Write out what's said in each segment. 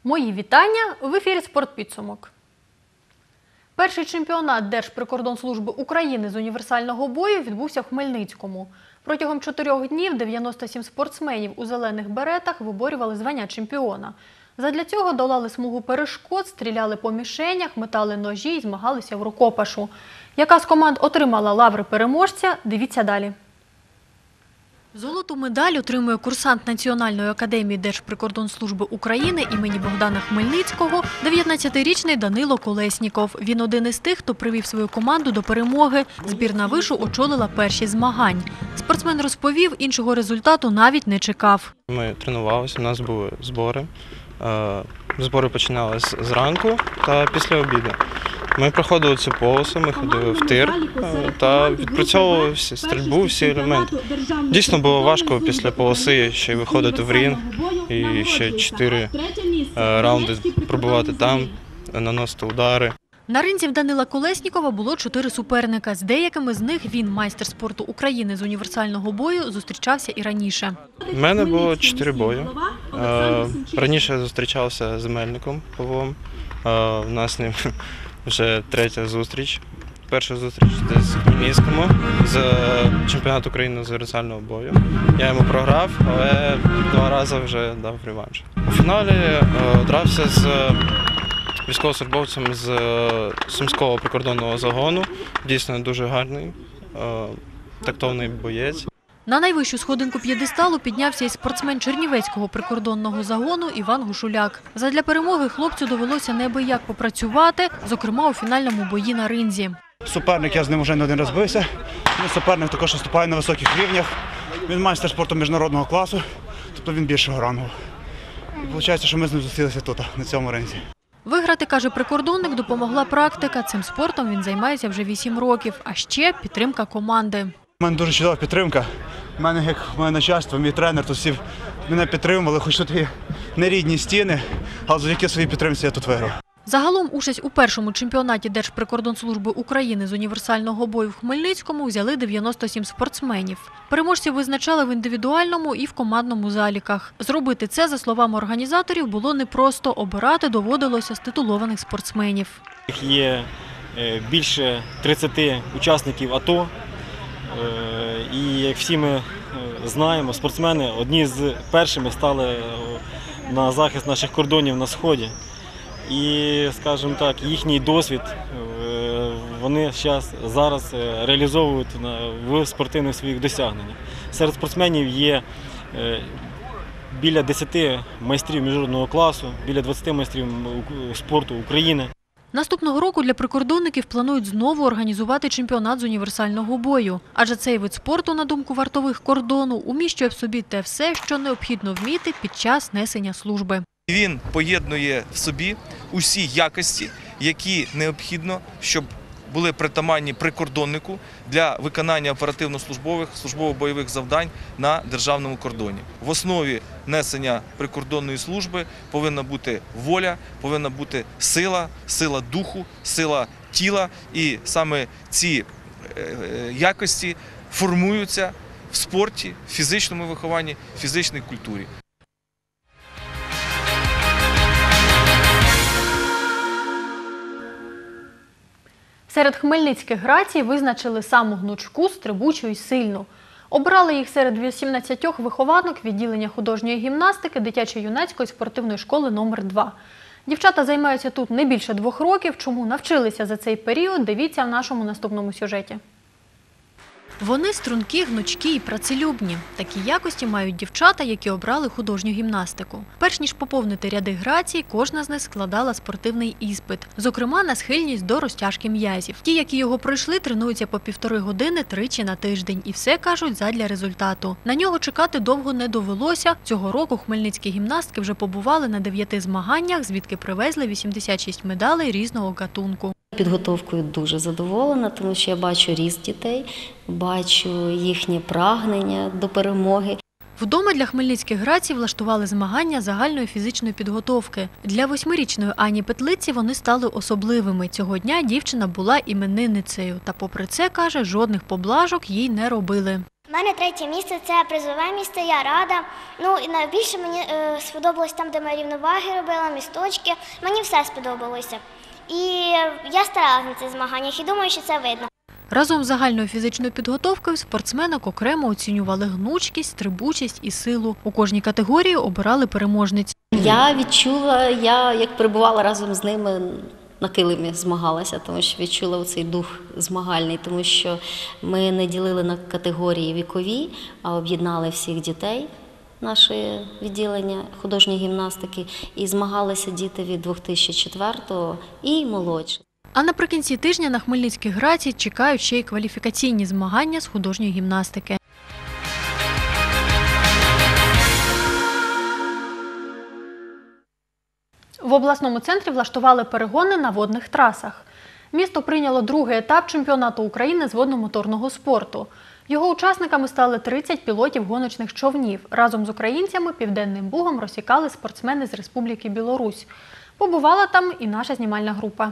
Мої вітання! В ефірі «Спортпідсумок». Перший чемпіонат Держприкордонслужби України з універсального бою відбувся в Хмельницькому. Протягом 4 днів 97 спортсменів у зелених беретах виборювали звання чемпіона. Задля цього долали смугу перешкод, стріляли по мішенях, метали ножі і змагалися в рукопашу. Яка з команд отримала лаври переможця – дивіться далі. Золоту медаль отримує курсант Національної академії Держприкордонслужби України імені Богдана Хмельницького – 19-річний Данило Колесніков. Він один із тих, хто привів свою команду до перемоги. Збірна вишу очолила перші змагань. Спортсмен розповів, іншого результату навіть не чекав. Ми тренувалися, у нас були збори. Збори починалися зранку та після обіду. Ми проходили цю полосу, ми ходили в тир та відпрацьовували всі стрільбу, всі елементи. Дійсно було важко після полоси ще й виходити в ринг і ще 4 раунди пробувати там, наносити удари. На ринзі в Данила Колеснікова було 4 суперника. З деякими з них він, майстер спорту України з універсального бою, зустрічався і раніше. У мене було 4 бої. Раніше я зустрічався з Мельником Павлом. У нас з ним вже 3-я зустріч. Перша зустріч десь в Хмельницькому з чемпіонату України з універсального бою. Я йому програв, але 2 рази вже дав реванш. У фіналі дрався з військовослужбовцем з Сумського прикордонного загону. Дійсно дуже гарний, тактовний боєць. На найвищу сходинку п'єдесталу піднявся і спортсмен Чернівецького прикордонного загону Іван Гушуляк. Задля перемоги хлопцю довелося неабияк попрацювати, зокрема у фінальному бої на ринзі. Суперник, я з ним вже не один раз бився. Суперник також виступає на високих рівнях. Він майстер спорту міжнародного класу, тобто він більшого рангу. І виходить, що ми з ним зустрілися тут, на цьому ринзі. Виграти, каже прикордонник, допомогла практика. Цим спортом він займається вже 8 років, а ще підтримка команди. У мене дуже чудова підтримка. У мене, як моє начальство, мій тренер, то всі мене підтримували, хоч тут і не рідні стіни, але завдяки своїй підтримці я тут виграв. Загалом участь у першому чемпіонаті Держприкордонслужби України з універсального бою в Хмельницькому взяли 97 спортсменів. Переможців визначали в індивідуальному і в командному заліках. Зробити це, за словами організаторів, було непросто. Обирати доводилося з титулованих спортсменів. Є більше 30 учасників АТО. І, як всі ми знаємо, спортсмени одні з першими стали на захист наших кордонів на Сході. І, скажімо так, їхній досвід вони зараз реалізовують в спортивних своїх досягненнях. Серед спортсменів є біля 10 майстрів міжнародного класу, біля 20 майстрів спорту України. Наступного року для прикордонників планують знову організувати чемпіонат з універсального бою. Адже цей вид спорту, на думку вартових кордону, уміщує в собі те все, що необхідно вміти під час несення служби. Він поєднує в собі усі якості, які необхідно, щоб були притаманні прикордоннику для виконання оперативно-службових, службово-бойових завдань на державному кордоні. В основі несення прикордонної служби повинна бути воля, повинна бути сила, сила духу, сила тіла. І саме ці якості формуються в спорті, в фізичному вихованні, в фізичній культурі. Серед хмельницьких грацій визначили саму гнучку, стрибучу і сильну. Обрали їх серед 18 вихованок відділення художньої гімнастики дитячо-юнацької спортивної школи номер 2. Дівчата займаються тут не більше 2 років. Чому навчилися за цей період, дивіться в нашому наступному сюжеті. Вони стрункі, гнучкі і працелюбні. Такі якості мають дівчата, які обрали художню гімнастику. Перш ніж поповнити ряди грацій, кожна з них складала спортивний іспит. Зокрема, на схильність до розтяжки м'язів. Ті, які його пройшли, тренуються по 1,5 години тричі на тиждень. І все, кажуть, задля результату. На нього чекати довго не довелося. Цього року хмельницькі гімнастки вже побували на 9 змаганнях, звідки привезли 86 медалей різного гатунку. Підготовкою дуже задоволена, тому що я бачу ріст дітей, бачу їхнє прагнення до перемоги. Вдома для хмельницьких грацій влаштували змагання загальної фізичної підготовки. Для 8-річної Ані Петлиці вони стали особливими. Цього дня дівчина була іменинницею. Та попри це, каже, жодних поблажок їй не робили. У мене 3 місце – це призове місце, я рада. Ну, і найбільше мені сподобалось там, де ми рівноваги робила, місточки. Мені все сподобалося. І я старалася на цих змаганнях і думаю, що це видно. Разом з загальною фізичною підготовкою спортсменок окремо оцінювали гнучкість, стрибучість і силу. У кожній категорії обирали переможниць. Я відчула, я як перебувала разом з ними на килимі, змагалася, тому що відчула цей дух змагальний, тому що ми не ділили на категорії вікові, а об'єднали всіх дітей, наше відділення художньої гімнастики, і змагалися діти від 2004-го і молодші. А наприкінці тижня на Хмельницькій граці чекають ще й кваліфікаційні змагання з художньої гімнастики. В обласному центрі влаштували перегони на водних трасах. Місто прийняло другий етап чемпіонату України з водно-моторного спорту. Його учасниками стали 30 пілотів гоночних човнів. Разом з українцями Південним Бугом розсікали спортсмени з Республіки Білорусь. Побувала там і наша знімальна група.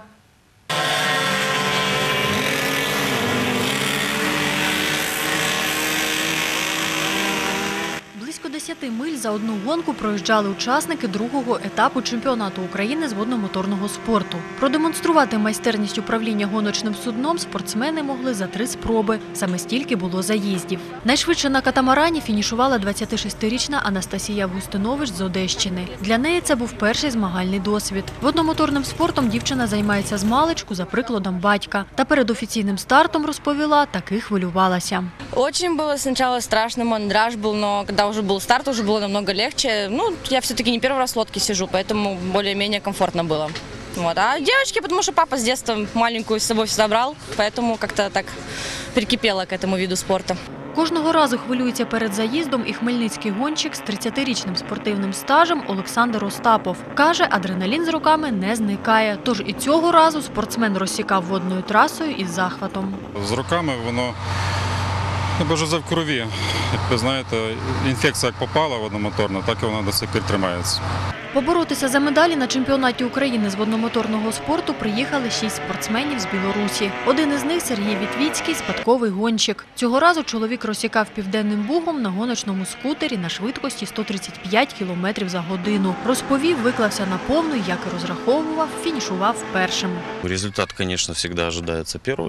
Близько 10 миль за одну гонку проїжджали учасники другого етапу чемпіонату України з водно-моторного спорту. Продемонструвати майстерність управління гоночним судном спортсмени могли за 3 спроби. Саме стільки було заїздів. Найшвидше на катамарані фінішувала 26-річна Анастасія Августинович з Одещини. Для неї це був перший змагальний досвід. Водномоторним спортом дівчина займається змалечку за прикладом батька. Та перед офіційним стартом, розповіла, таки хвилювалася. Очень было сначала страшно, мандраж был, но когда уже был старт, уже было намного легче. Ну, я все-таки не первый раз в лодке сижу, поэтому более-менее комфортно было. Вот. А девочки, потому что папа с детства маленькую с собой всегда брал, поэтому как-то так прикипела к этому виду спорта. Кожного разу хвилюється перед заїздом і хмельницький гонщик з 30-річним спортивним стажем Олександр Остапов. Каже, адреналін з роками не зникає. Тож і цього разу спортсмен розсікав водною трасою із захватом. З роками воно вже в крові. Як ви знаєте, інфекція як попала водномоторна, так і вона до сих пір тримається. Поборотися за медалі на чемпіонаті України з водномоторного спорту приїхали 6 спортсменів з Білорусі. Один із них – Сергій Вітвіцький, спадковий гонщик. Цього разу чоловік розсікав Південним Бугом на гоночному скутері на швидкості 135 км за годину. Розповів, виклався на повну, як і розраховував, фінішував першим. Результат, звісно, завжди очікується перший.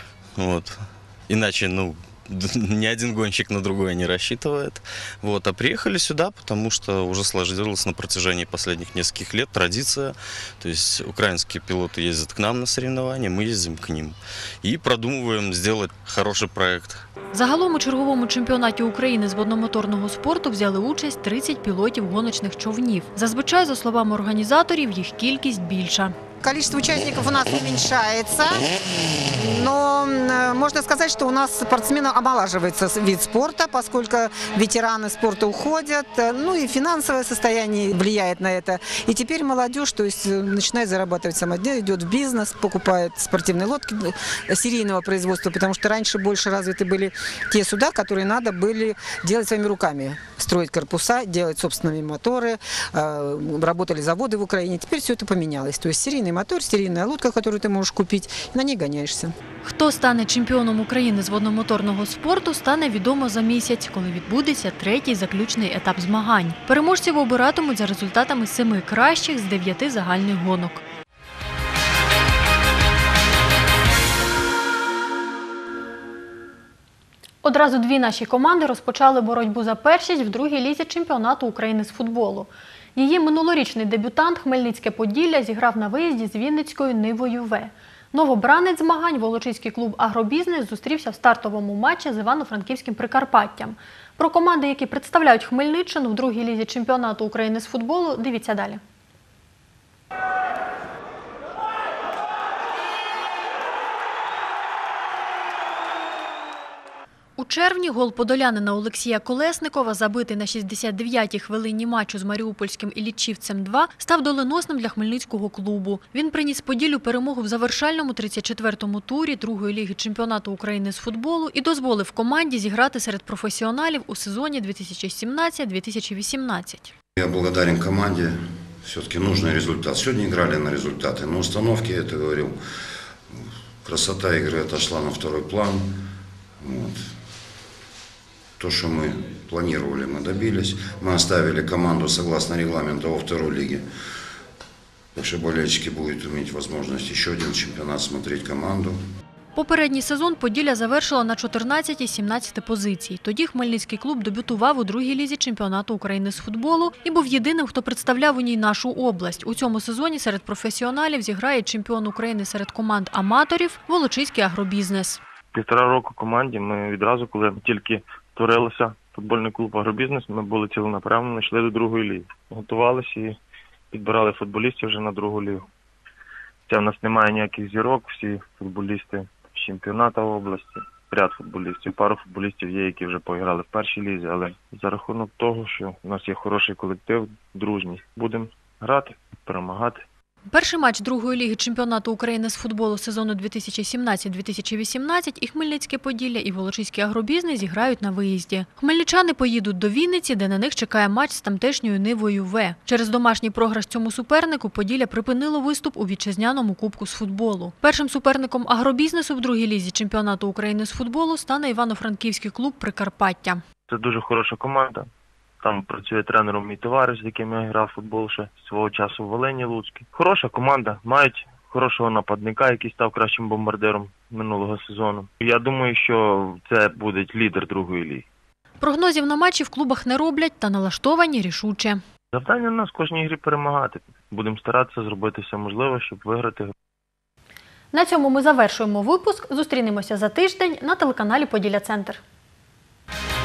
Іначе, ни один гонщик на другой не рассчитывает. А приехали сюда, потому что уже сложилась на протяжении последних нескольких лет традиция. То есть украинские пилоты ездят к нам на соревнования, мы ездим к ним. И продумываем сделать хороший проект. Загалом у черговому чемпіонаті України з водномоторного спорту взяли участь 30 пілотів гоночних човнів. Зазвичай, за словами організаторів, їх кількість більша. Количество участников у нас уменьшается, но можно сказать, что у нас спортсменов омолаживается вид спорта, поскольку ветераны спорта уходят, и финансовое состояние влияет на это. И теперь молодежь, то есть, начинает зарабатывать самодельно, идет в бизнес, покупает спортивные лодки серийного производства, потому что раньше больше развиты были те суда, которые надо были делать своими руками, строить корпуса, делать собственные моторы, работали заводы в Украине. Теперь все это поменялось, то есть серийный мотор, серийная лодка, которую ты можешь купить, на ней гоняешься. Хто стане чемпіоном України з водномоторного спорту, стане відомо за місяць, коли відбудеться третій заключний етап змагань. Переможців обиратимуть за результатами 7 кращих з 9 загальних гонок. Одразу 2 наші команди розпочали боротьбу за першість в другій лізі чемпіонату України з футболу. Її минулорічний дебютант Хмельницьке Поділля зіграв на виїзді з Вінницькою Нивою В. Новобранець змагань Волочиський клуб «Агробізнес» зустрівся в стартовому матчі з Івано-Франківським Прикарпаттям. Про команди, які представляють Хмельниччину в другій лізі чемпіонату України з футболу, дивіться далі. У червні гол подолянина Олексія Колесникова, забитий на 69-й хвилині матчу з Маріупольським Іллічівцем-2, став доленосним для хмельницького клубу. Він приніс Поділлю перемогу в завершальному 34-му турі другої ліги чемпіонату України з футболу і дозволив команді зіграти серед професіоналів у сезоні 2017-2018. Я благодарен команде. Все-таки нужный результат. Сегодня играли на результаты. На установке, я это говорил, красота игры отошла на второй план. То, что мы планировали, мы добились. Мы оставили команду согласно регламенту во второй лиге. Так что болельщики будут иметь возможность еще один чемпионат смотреть команду. Попередній сезон Поділля завершило на 14 із 17 позицій. Тоді Хмельницький клуб дебютував у другій лізі чемпіонату України з футболу і був єдиним, хто представляв у ній нашу область. У цьому сезоні серед професіоналів зіграє чемпіон України серед команд аматорів – Волочиський агробізнес. 1,5 року команді ми відразу, коли тільки створилося футбольний клуб «Агробізнес», ми були ціленаправленно, йшли до другої ліги. Готувалися і підбирали футболістів вже на другу лігу. Це в нас немає ніяких зірок, всі футболісти з чемпіонату області, ряд футболістів. Пару футболістів є, які вже поіграли в першій лізі, але за рахунок того, що в нас є хороший колектив, дружність, будемо грати, перемагати. Перший матч другої ліги чемпіонату України з футболу сезону 2017-2018 і Хмельницьке Поділля, і Волочиський агробізнес зіграють на виїзді. Хмельничани поїдуть до Вінниці, де на них чекає матч з тамтешньою Нивою В. Через домашній програш цьому супернику Поділля припинило виступ у вітчизняному кубку з футболу. Першим суперником агробізнесу в другій лізі чемпіонату України з футболу стане івано-франківський клуб «Прикарпаття». Це дуже хороша команда. Там працює тренером мій товариш, з яким я грав в футбол ще свого часу в Волині Луцькій. Хороша команда, мають хорошого нападника, який став кращим бомбардиром минулого сезону. Я думаю, що це буде лідер другої ліги. Прогнозів на матчі в клубах не роблять та налаштовані рішуче. Завдання в нас в кожній грі перемагати. Будемо старатися зробити все можливе, щоб виграти. На цьому ми завершуємо випуск. Зустрінемося за тиждень на телеканалі «Поділля Центр».